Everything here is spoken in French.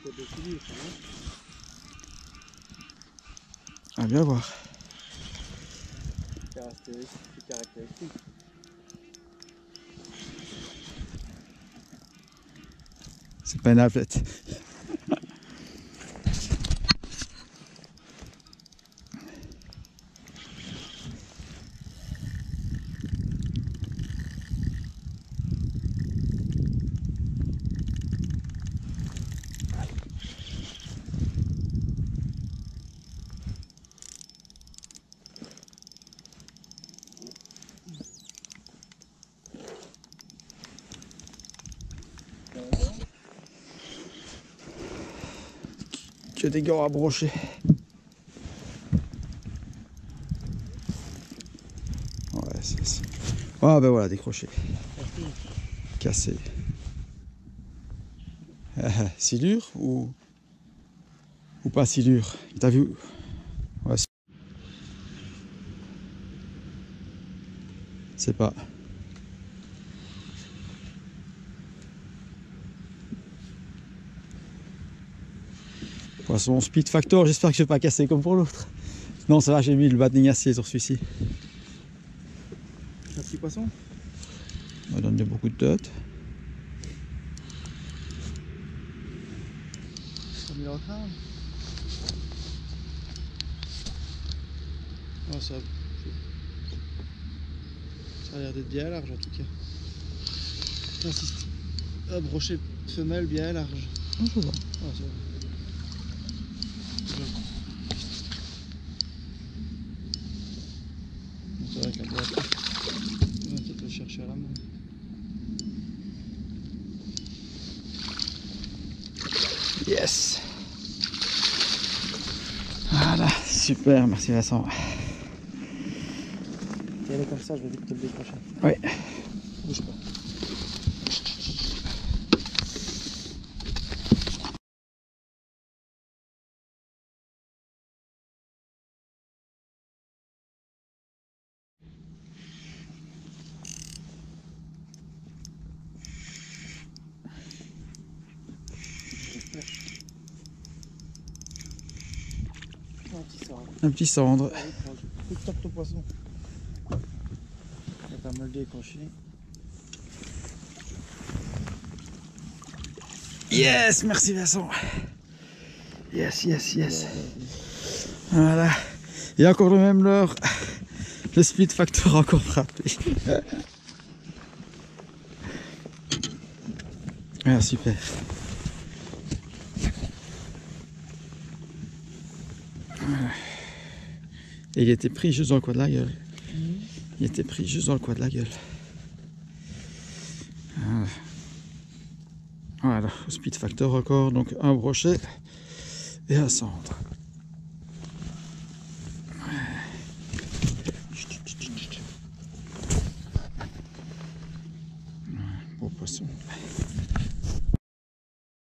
peut-être de celui, ça va. À bien voir. C'est caractéristique. C'est pas une ablette. Que des gants à brocher. Ouais, c'est... Ah ben voilà, décroché. Cassé. Silure ou pas silure? T'as vu? Ouais, c'est pas. Poisson Speed Factor, j'espère que je vais pas casser comme pour l'autre. Non, ça va, j'ai mis le batning acier sur celui-ci. Un petit poisson? Ça donne beaucoup de dots. Ça met le recrin. Oh, ça a l'air d'être bien large en tout cas. J'insiste. Hop, brochet femelle bien large. Oh, je vois. Ah, ça va. C'est vrai qu'un peu après, on va peut-être le chercher à la main. Yes. Voilà, super, merci Vincent. Et elle est comme ça, je vais vite te le décrocher. Oui. Bouge pas. Un petit sort. Un petit cendre. Tape ton poisson. On va me le décrocher. Yes, merci Vincent. Yes, yes, yes. Voilà. Et encore le même leurre. Le Speed Factor encore frappé. Ah, super. Voilà. Et il était pris juste dans le coin de la gueule. Il était pris juste dans le coin de la gueule. Voilà. Voilà, Speed Factor encore, donc un brochet et un cendre. Beau poisson.